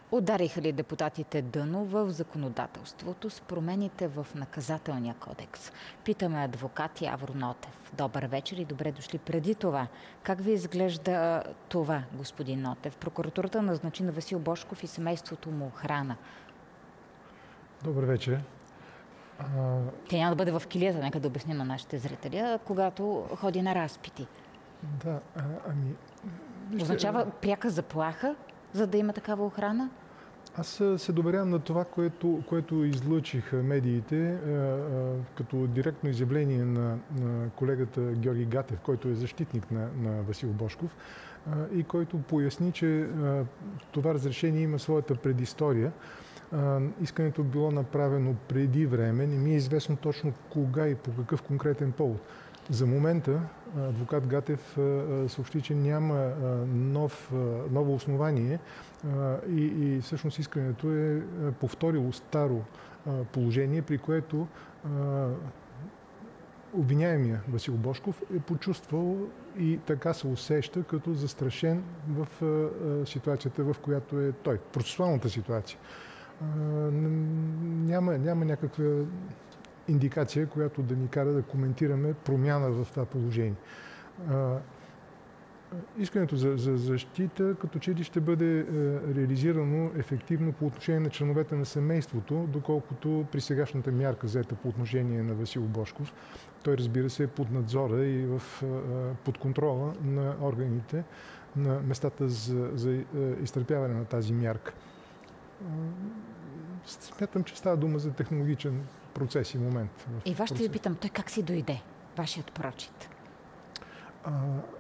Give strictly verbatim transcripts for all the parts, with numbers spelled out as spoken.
Удариха ли депутатите дъно в законодателството с промените в наказателния кодекс? Питаме адвокат Явор Нотев. Добър вечер и добре дошли. Преди това, как ви изглежда това, господин Нотев? Прокуратурата назначи на Васил Божков и семейството му охрана. Добър вечер. А... Тя няма да бъде в килията, нека да обясним на нашите зрители, когато ходи на разпити. Да, а, ами... Вижте... Означава пряка заплаха, за да има такава охрана? Аз се доверявам на това, което, което излъчиха медиите, а, а, като директно изявление на, на колегата Георги Гатев, който е защитник на, на Васил Божков, а, и който поясни, че а, това разрешение има своята предистория. А, искането било направено преди време, не ми е известно точно кога и по какъв конкретен повод. За момента адвокат Гатев съобщи, че няма нов, ново основание и, и всъщност искането е повторило старо положение, при което обвиняемия Васил Божков е почувствал и така се усеща като застрашен в ситуацията, в която е той, процесуалната ситуация. Няма, няма някаква индикация, която да ни кара да коментираме промяна в това положение. Искането за, за защита като че ли ще бъде е, реализирано ефективно по отношение на членовете на семейството, доколкото при сегашната мярка взета по отношение на Васил Божков, той разбира се е под надзора и в, е, под контрола на органите на местата за, за е, изтърпяване на тази мярка. Смятам, че става дума за технологичен процес и момент. И вас ще ви питам, той как си дойде, вашият прочит? А,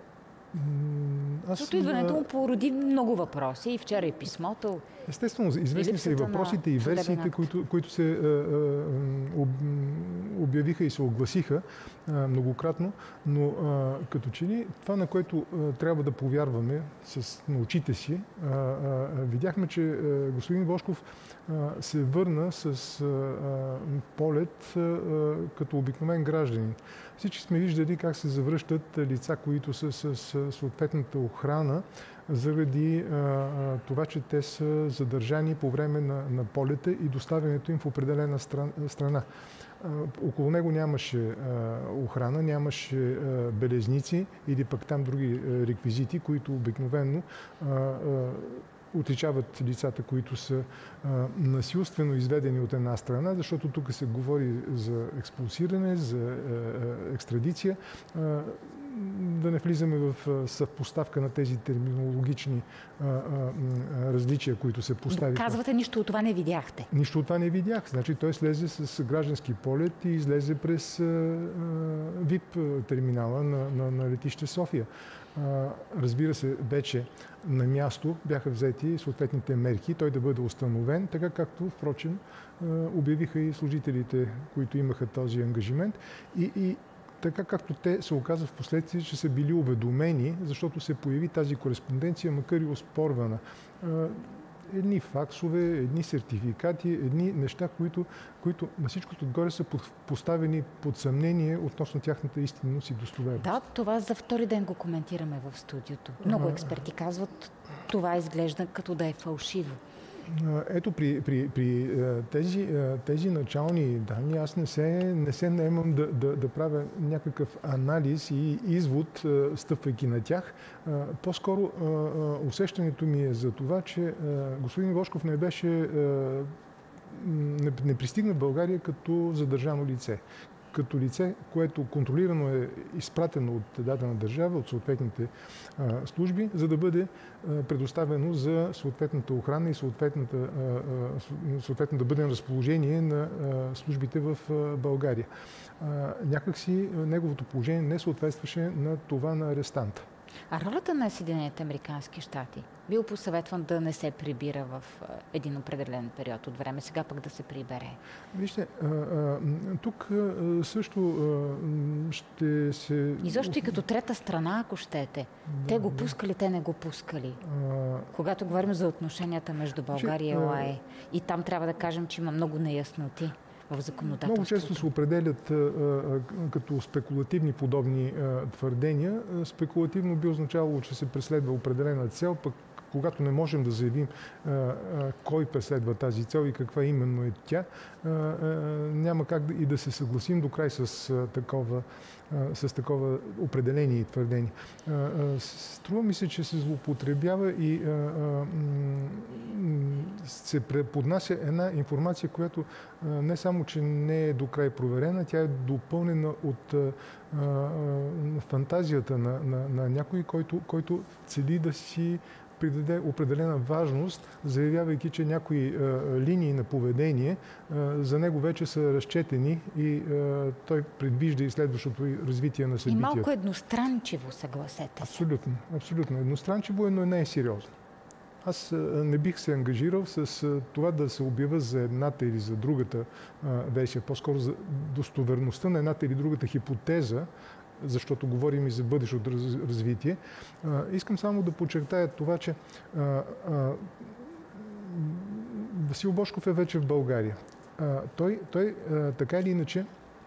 Защото идването му породи много въпроси и вчера и писмото. Естествено, известни са и въпросите, и версиите, които, които се а, а, об, обявиха и се огласиха а, многократно, но а, като че ли това, на което а, трябва да повярваме с, на очите си, а, а, видяхме, че а, господин Божков а, се върна с а, полет а, като обикновен гражданин. Всички сме виждали как се завръщат лица, които са с съответната охрана, заради а, това, че те са задържани по време на, на полета и доставянето им в определена стран, страна. А, около него нямаше а, охрана, нямаше а, белезници или пък там други а, реквизити, които обикновено а, а, отличават лицата, които са а, насилствено изведени от една страна, защото тук се говори за експулсиране, за а, екстрадиция. А, да не влизаме в съвпоставка на тези терминологични а, а, различия, които се поставиха. Казвате, нищо от това не видяхте? Нищо от това не видях. Значи той слезе с граждански полет и излезе през а, а, вип терминала на, на, на летище София. А, разбира се, вече на място бяха взети съответните мерки, той да бъде установен, така както, впрочем, а, обявиха и служителите, които имаха този ангажимент. И, и така както те се оказа в последствие, че са били уведомени, защото се появи тази кореспонденция, макар и оспорвана. Едни факсове, едни сертификати, едни неща, които, които на всичкото отгоре са поставени под съмнение относно тяхната истинност и достоверност. Да, това за втори ден го коментираме в студиото. Много експерти казват, това изглежда като да е фалшиво. Ето, при, при, при тези, тези начални данни аз не се, не се наемам да, да, да правя някакъв анализ и извод, стъпвайки на тях. По-скоро усещането ми е за това, че господин Божков не беше, не, не пристигна в България като задържано лице. Като лице, което контролирано е изпратено от дадена държава, от съответните а, служби, за да бъде а, предоставено за съответната охрана и съответната, а, съответно да бъде на разположение на а, службите в а, България. А, някакси а, неговото положение не съответстваше на това на арестанта. А ролята на Съединените американски щати? Бил посъветван да не се прибира в един определен период от време, сега пък да се прибере. Вижте, тук също ще се... Изобщо и като трета страна, ако щете. Да, те го пускали, те не го пускали. А... Когато говорим за отношенията между България и ОАЕ. И там трябва да кажем, че има много неясноти в законодателството. Много често се определят а, а, като спекулативни подобни а, твърдения. Спекулативно би означавало, че се преследва определена цел, пък когато не можем да заявим а, а, кой преследва тази цел и каква именно е тя, а, а, няма как да, и да се съгласим до край с а, такова с такова определение и твърдение. Струва ми се, че се злоупотребява и се поднася една информация, която не само, че не е до край проверена, тя е допълнена от фантазията на, на, на някой, който, който цели да си придаде определена важност, заявявайки, че някои а, линии на поведение а, за него вече са разчетени и а, той предвижда и следващото развитие на събитията. И малко едностранчиво, съгласете се. Абсолютно, абсолютно. Едностранчиво, но не е сериозно. Аз а, не бих се ангажирал с а, това да се обява за едната или за другата а, версия, по-скоро за достоверността на едната или другата хипотеза, защото говорим и за бъдещото развитие. А, искам само да подчертая това, че а, а, Васил Божков е вече в България. А, той той а, така или иначе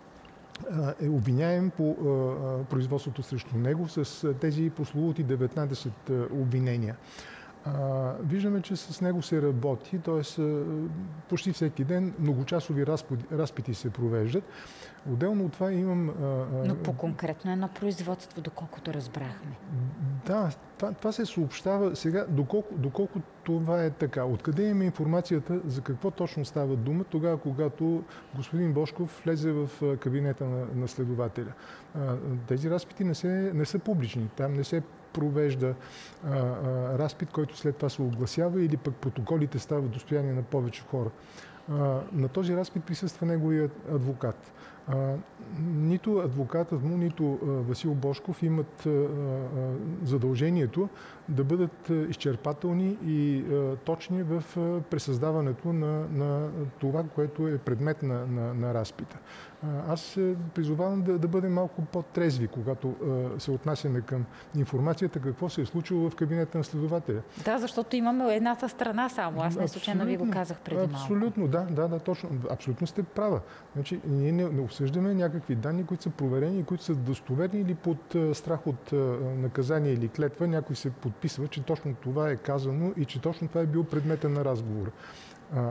а, е обвиняем по а, производството срещу него с а, тези прословути деветнайсет а, обвинения. А, виждаме, че с него се работи, т.е. почти всеки ден многочасови разпити, разпити се провеждат. Отделно от това имам... А, Но по-конкретно едно производство, доколкото разбрахме. Да, това, това се съобщава сега, доколко, доколко това е така. Откъде имаме информацията за какво точно става дума, тогава, когато господин Божков влезе в кабинета на, на следователя. А, тези разпити не, се, не са публични. Там не се провежда а, а, разпит, който след това се огласява или пък протоколите стават достояние на повече хора. А, на този разпит присъства неговият адвокат. А, нито адвокатът му, нито а, Васил Божков имат а, а, задължението да бъдат а, изчерпателни и а, точни в а, пресъздаването на, на това, което е предмет на, на, на разпита. А, аз призовавам да, да бъдем малко по-трезви, когато а, се отнасяме към информацията, какво се е случило в кабинета на следователя. Да, защото имаме едната страна само. Аз не случайно ви го казах преди малко. Абсолютно, да, да, да, точно. Абсолютно сте права. Значи, ние не, не обсъждаме някакви данни, които са проверени и които са достоверни или под а, страх от а, наказание или клетва. Някой се подписва, че точно това е казано и че точно това е бил предмета на разговора. А,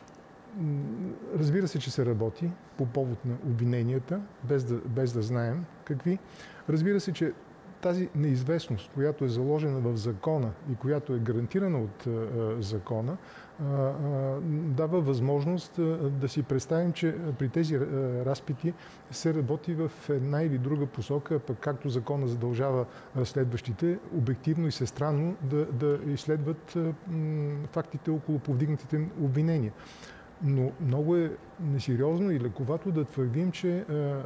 разбира се, че се работи по повод на обвиненията, без да, без да знаем какви. Разбира се, че тази неизвестност, която е заложена в закона и която е гарантирана от а, закона, а, а, дава възможност а, да си представим, че при тези а, разпити се работи в една или друга посока, пък както закона задължава разследващите, обективно и всестранно да, да изследват а, м, фактите около повдигнатите обвинения. Но много е несериозно и лековато да твърдим, че а, а,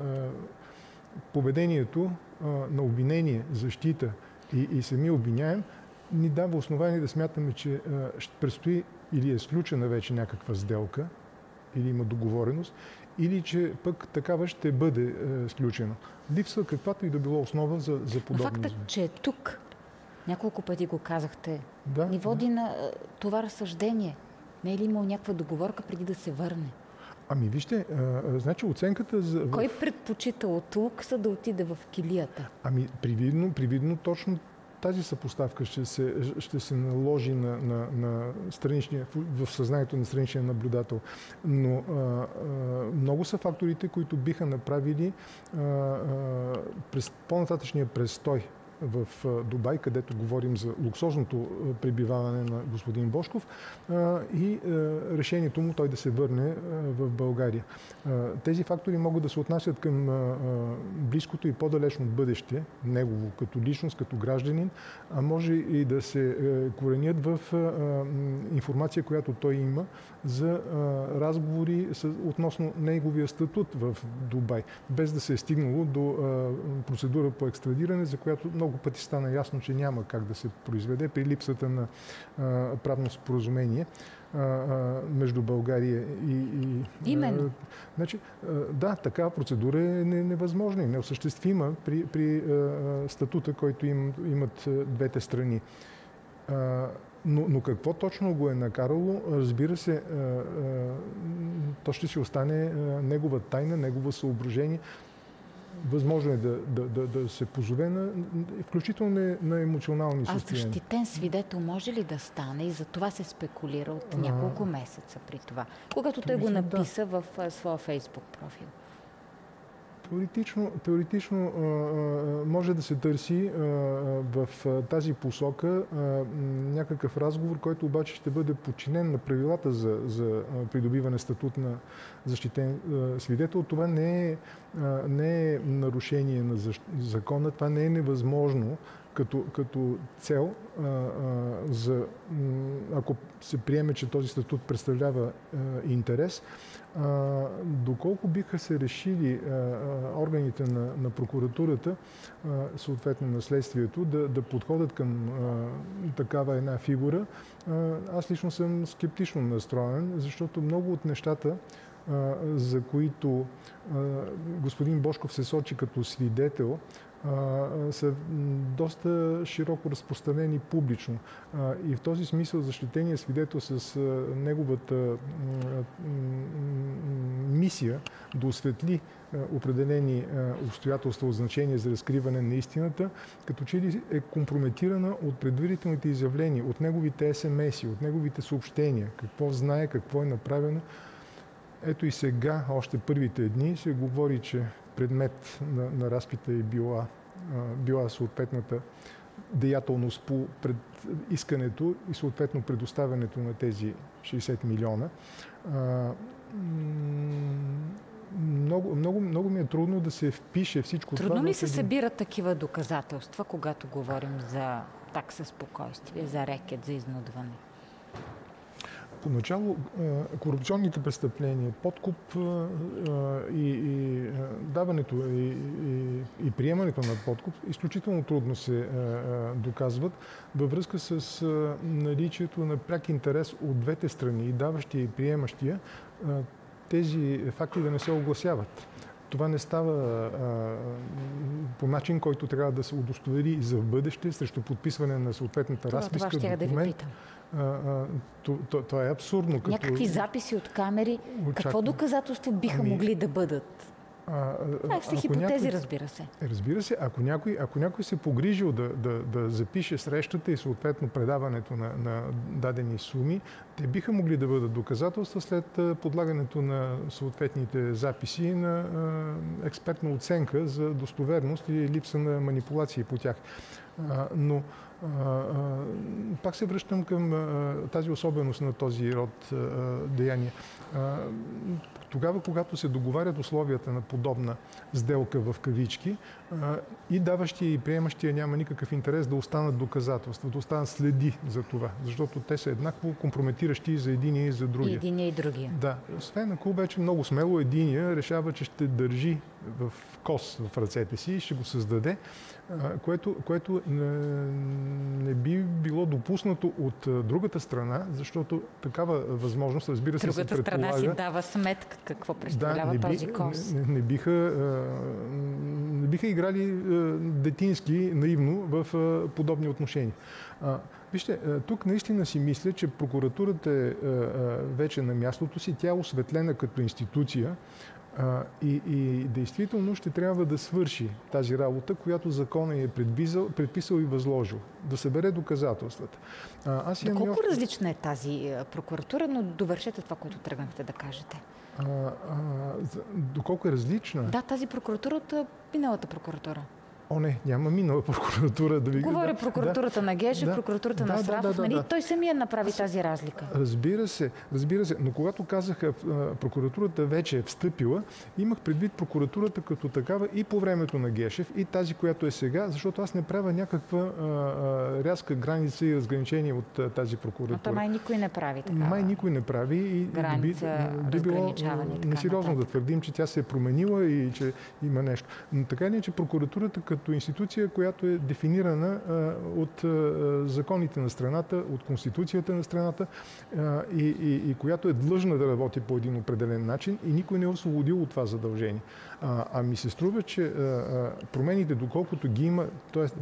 поведението а, на обвинение, защита и, и самия обвиняем ни дава основание да смятаме, че а, ще предстои или е сключена вече някаква сделка, или има договореност, или че пък такава ще бъде а, сключена. Липсва каквато и да било основа за, за подобно. Фактът, че е тук, няколко пъти го казахте, да, ни води да. на а, това разсъждение. Не е ли имал някаква договорка преди да се върне? Ами вижте, а, значи оценката за... Кой предпочита от лукса да отиде в килията? Ами привидно, привидно точно тази съпоставка ще се, ще се наложи на, на, на страничния, в съзнанието на страничния наблюдател. Но а, а, много са факторите, които биха направили а, а, през по-нататъчния престой в Дубай, където говорим за луксозното пребиваване на господин Божков и решението му той да се върне в България. Тези фактори могат да се отнасят към близкото и по-далечно бъдеще, негово като личност, като гражданин, а може и да се коренят в информация, която той има за разговори относно неговия статут в Дубай, без да се е стигнало до процедура по екстрадиране, за която много пъти стана ясно, че няма как да се произведе при липсата на а, правно споразумение а, а, между България и... и Именно. А, значи, а, да, такава процедура е невъзможна и неосъществима при, при а, статута, който им, имат двете страни. А, но, но какво точно го е накарало, разбира се, а, а, то ще си остане а, негова тайна, негово съображение. възможно е да, да, да, да се позове на, включително на, на емоционални състояния. А защитен свидетел може ли да стане? И за това се спекулира от няколко месеца при това, когато той го написа да. в своя Фейсбук профил. Теоретично, теоретично а, а, може да се търси а, в а, тази посока а, някакъв разговор, който обаче ще бъде подчинен на правилата за, за придобиване статут на защитен а, свидетел. Това не е, а, не е нарушение на закона, това не е невъзможно като, като цел, а, а, за, ако се приеме, че този статут представлява а, интерес. А, доколко биха се решили а, а, органите на, на прокуратурата, а, съответно на следствието, да, да подходят към а, такава една фигура, а, аз лично съм скептично настроен, защото много от нещата, а, за които а, господин Божков се сочи като свидетел, Uh, са доста широко разпространени публично. Uh, и в този смисъл защитения свидетел с uh, неговата uh, мисия да осветли uh, определени uh, обстоятелства от значение за разкриване на истината, като че ли е компрометирана от предварителните изявления, от неговите ес ем ес-и, от неговите съобщения, какво знае, какво е направено. Ето и сега, още първите дни, се говори, че предмет на, на разпита е била, била съответната деятелност по пред искането и съответно предоставянето на тези шейсет милиона. А, много, много, много ми е трудно да се впише всичко трудно това. Трудно ли се един... събират такива доказателства, когато говорим за такса спокойствие, за рекет, за изнудване? Поначало корупционните престъпления, подкуп и, и даването и, и, и приемането на подкуп изключително трудно се доказват във връзка с наличието на пряк интерес от двете страни, и даващия и приемащия, тези факти да не се огласяват. Това не става а, по начин, който трябва да се удостовери и за в бъдеще, срещу подписване на съответната това, разписка, това ще документ. Да ви питам. А, а, то, то, то е абсурдно. Като... Някакви записи от камери, Очаквам. Какво доказателство биха ами... могли да бъдат? А, а, са хипотези, някой... разбира се. Разбира се, ако някой, ако някой се погрижил да, да, да запише срещата и съответно предаването на, на дадени суми, те биха могли да бъдат доказателства след подлагането на съответните записи на а, експертна оценка за достоверност и липса на манипулации по тях. А, но а, а, пак се връщам към а, тази особеност на този род а, деяния. А, Тогава, когато се договарят условията на подобна сделка в кавички, и даващия и приемащия няма никакъв интерес да останат доказателства, да останат следи за това, защото те са еднакво компрометиращи и за единия и за другия. И единия и другия. Да. Освен ако вече много смело единия решава, че ще държи в кос в ръцете си и ще го създаде, което, което не, не би било допуснато от другата страна, защото такава възможност, разбира се, другата се предполага... страна си дава сметка какво представлява да, този би, кос. Не, не, биха, не биха играли детински, наивно в подобни отношения. Вижте, тук наистина си мисля, че прокуратурата е вече на мястото си, тя е осветлена като институция, и, и действително ще трябва да свърши тази работа, която законът е предписал, предписал и възложил. Да събере доказателствата. Аз имам Колко още... различна е тази прокуратура, но довършете това, което тръгнахте да кажете. А, а, доколко е различна? Да, тази прокуратура от миналата прокуратура. О, не, няма минала прокуратура да ви... Говоря да, прокуратурата да, на Гешев, да, прокуратурата да, на да, Срафов, да, да, нали? да. Той самия направи Аз... тази разлика. Разбира се, разбира се. Но когато казаха прокуратурата вече е встъпила, имах предвид прокуратурата като такава и по времето на Гешев, и тази, която е сега, защото аз не правя някаква а, а, рязка граница и разграничение от а, тази прокуратура. Но то май никой не прави така. Май никой не прави и граница, би, би било несериозно да твърдим, че тя се е променила и че има нещо. Но така не е, че прокуратурата като институция, която е дефинирана а, от а, законите на страната, от Конституцията на страната а, и, и, и която е длъжна да работи по един определен начин и никой не е освободил от това задължение. А, а ми се струва, че а, промените, доколкото ги има, т.е. в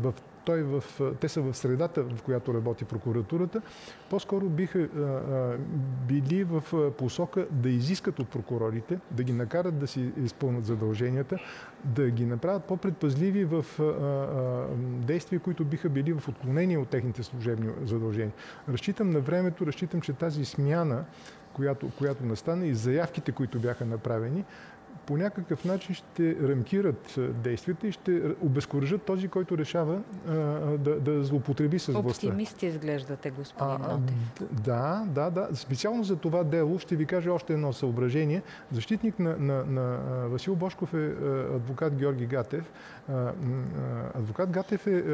той в, те са в средата, в която работи прокуратурата, по-скоро биха а, а, били в посока да изискат от прокурорите, да ги накарат да си изпълнят задълженията, да ги направят по-предпазливи в а, а, действия, които биха били в отклонение от техните служебни задължения. Разчитам на времето, разчитам, че тази смяна, която, която настане, и заявките, които бяха направени, по някакъв начин ще рамкират действията и ще обезкуражат този, който решава а, да, да злоупотреби с властта. Оптимисти изглеждате, господин Нотев. Да, да, да. Специално за това дело ще ви кажа още едно съображение. Защитник на, на, на Васил Божков е адвокат Георги Гатев. Адвокат Гатев е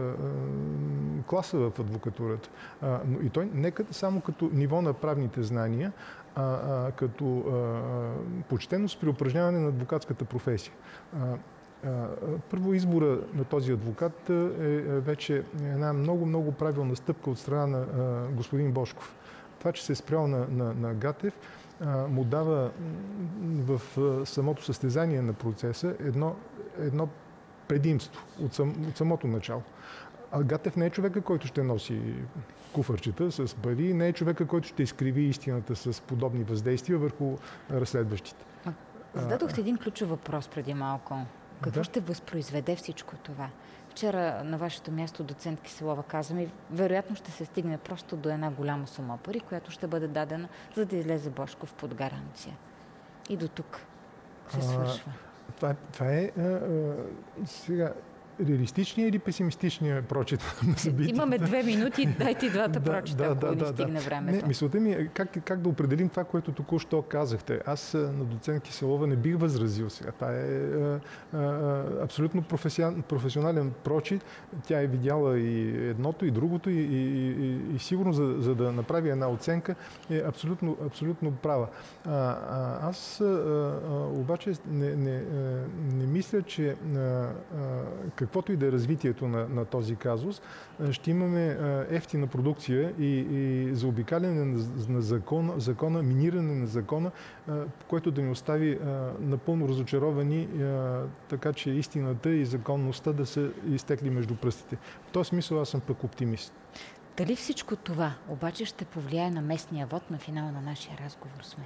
класа в адвокатурата. Но и той не само като ниво на правните знания, а, а, като а, почтеност при упражняване на адвокатската професия. А, а, първо, избора на този адвокат е вече една много-много правилна стъпка от страна на а, господин Божков. Това, че се е спрял на, на, на Гатев, а, му дава в а, самото състезание на процеса едно, едно предимство от, сам, от самото начало. А Гатев не е човека, който ще носи куфарчета с пари, не е човека, който ще изкриви истината с подобни въздействия върху разследващите. Зададохте един ключов въпрос преди малко. Какво да? ще възпроизведе всичко това? Вчера на вашето място доцент Киселова каза ми, вероятно ще се стигне просто до една голяма сума пари, която ще бъде дадена, за да излезе Божков под гаранция. И до тук се свършва. А, това, това е а, а, сега... реалистичния или песимистичния прочит на събитията? Имаме две минути, дайте и двата да, прочита, да, ако да, ни да, стигне да. времето. Не, мисълта ми е как, как да определим това, което току-що казахте. Аз на доцент Киселова не бих възразил сега. Това е а, а, абсолютно професионален прочит. Тя е видяла и едното, и другото, и, и, и, и сигурно за, за да направи една оценка е абсолютно, абсолютно права. А, а, аз а, а, обаче не, не, не мисля, че а, а, каквото и да е развитието на, на този казус, ще имаме ефтина продукция и, и заобикаляне на, на закона, закона, миниране на закона, което да ни остави напълно разочаровани, така че истината и законността да са изтекли между пръстите. В този смисъл аз съм пък оптимист. Дали всичко това обаче ще повлияе на местния вод на финала на нашия разговор сме?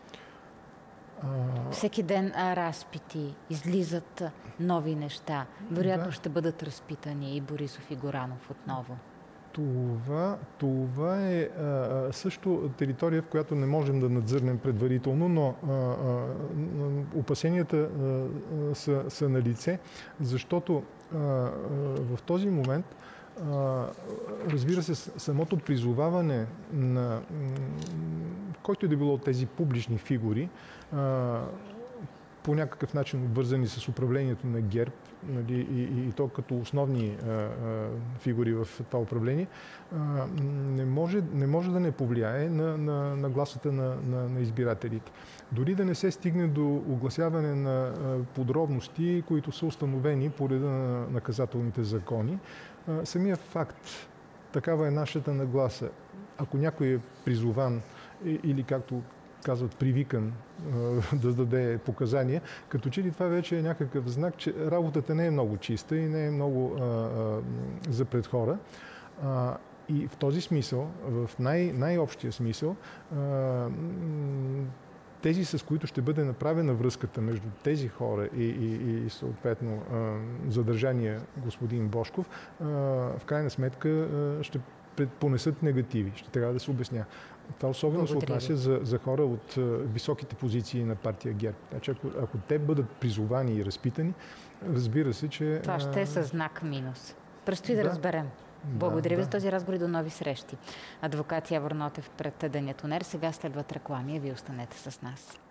А... Всеки ден а, разпити, излизат нови неща. Вероятно да. ще бъдат разпитани и Борисов, и Горанов отново. Това, това е а, също територия, в която не можем да надзърнем предварително, но а, а, опасенията а, са, са на лице, защото а, а, в този момент а, разбира се, самото призоваване на който и да било от тези публични фигури, а, по някакъв начин обвързани с управлението на ГЕРБ, нали, и, и, и то като основни а, а, фигури в това управление, а, не, може, не може да не повлияе на, на, на гласата на, на, на избирателите. Дори да не се стигне до огласяване на а, подробности, които са установени по реда на наказателните закони, а, самия факт, такава е нашата нагласа. Ако някой е призован или, както казват, привикан да даде показания, като че ли това вече е някакъв знак, че работата не е много чиста и не е много а, а, за пред хора. А, и в този смисъл, в най- най-общия смисъл, а, тези, с които ще бъде направена връзката между тези хора и, и, и съответно задържания господин Божков, в крайна сметка ще понесат негативи. Ще трябва да се обясня. Това особено Благодаря се отнася за, за хора от високите позиции на партия ГЕРБ. Значи, ако, ако те бъдат призовани и разпитани, разбира се, че... Това ще е със знак минус. Предстои да, да разберем. Благодаря да, ви да. за този разговор и до нови срещи. Адвокат Явор Нотев пред Денят УНЕР. Сега следват реклами, а вие останете с нас.